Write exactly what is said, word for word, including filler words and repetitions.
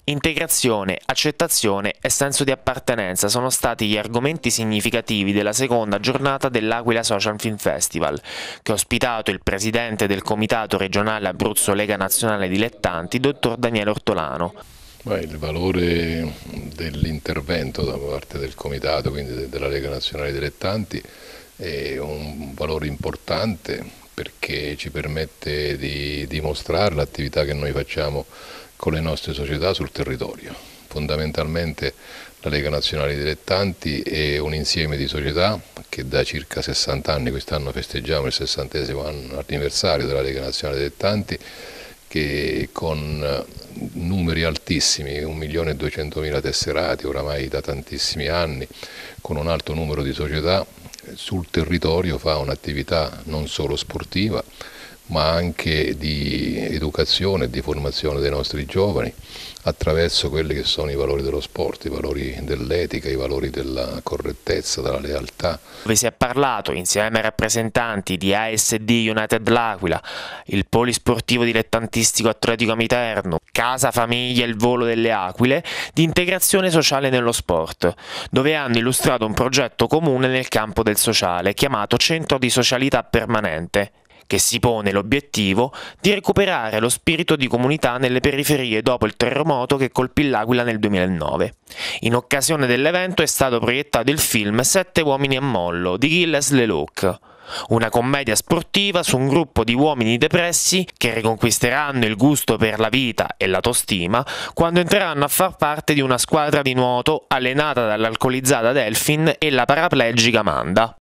Integrazione, accettazione e senso di appartenenza sono stati gli argomenti significativi della seconda giornata dell'Aquila Social Film Festival, che ha ospitato il presidente del Comitato Regionale Abruzzo Lega Nazionale Dilettanti, dottor Daniele Ortolano. Beh, il valore dell'intervento da parte del Comitato, quindi della Lega Nazionale Dilettanti, è un valore importante perché ci permette di dimostrare l'attività che noi facciamo con le nostre società sul territorio. Fondamentalmente la Lega Nazionale Dilettanti è un insieme di società che da circa sessanta anni, quest'anno festeggiamo il sessantesimo anniversario della Lega Nazionale Dilettanti, che con numeri altissimi, un milione e duecentomila tesserati oramai da tantissimi anni, con un alto numero di società, sul territorio fa un'attività non solo sportiva, ma anche di educazione e di formazione dei nostri giovani attraverso quelli che sono i valori dello sport, i valori dell'etica, i valori della correttezza, della lealtà. Dove si è parlato, insieme ai rappresentanti di A S D United L'Aquila, il Polisportivo Dilettantistico Atletico Amiterno, Casa Famiglia Il Volo delle Aquile, di integrazione sociale nello sport, dove hanno illustrato un progetto comune nel campo del sociale, chiamato Centro di Socialità Permanente, che si pone l'obiettivo di recuperare lo spirito di comunità nelle periferie dopo il terremoto che colpì l'Aquila nel duemilanove. In occasione dell'evento è stato proiettato il film Sette uomini a mollo di Gilles Lelouch, una commedia sportiva su un gruppo di uomini depressi che riconquisteranno il gusto per la vita e l'autostima quando entreranno a far parte di una squadra di nuoto allenata dall'alcolizzata Delphine e la paraplegica Amanda.